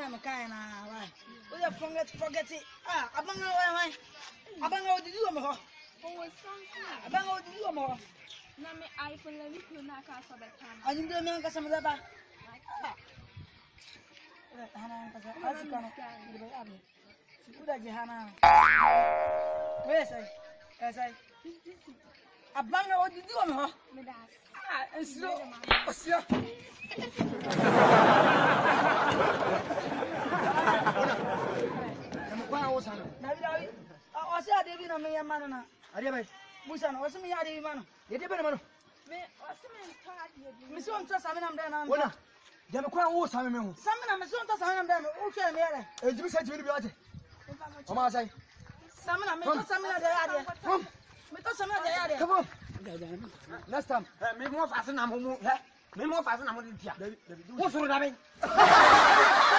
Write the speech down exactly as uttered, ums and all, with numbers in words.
I'm kind of we have forget forget it. Ah, abang away, abang away di you mo. Abang away di you mo. Na me iPhone la ni na ka sa ba tan. Ani do me ka sa mo ba? Hana ka sa asika no. Di ba abi? Uda je hana. We say. Eh say. Abang away di you mo. Me das. Ah, enso. Osia. Nabi Nabi, ose ade bi na me yamano na. Ade bai. Musa na ose me ade bi mano. Ye de be na mano. Me ose me nto ade bi. Me so nto same na mda na. Wona. De me kwa wo same me ho. Same na me so nto same na mda na. O hwe me yere. E jibi sa jibi bi ate. O ma sai. Same na me to same na de ade. Come. Me to same na de ade. Come on. Next time. Eh me mo fa se na mo mo. Me mo fa se na mo de tia. Wo suru da be.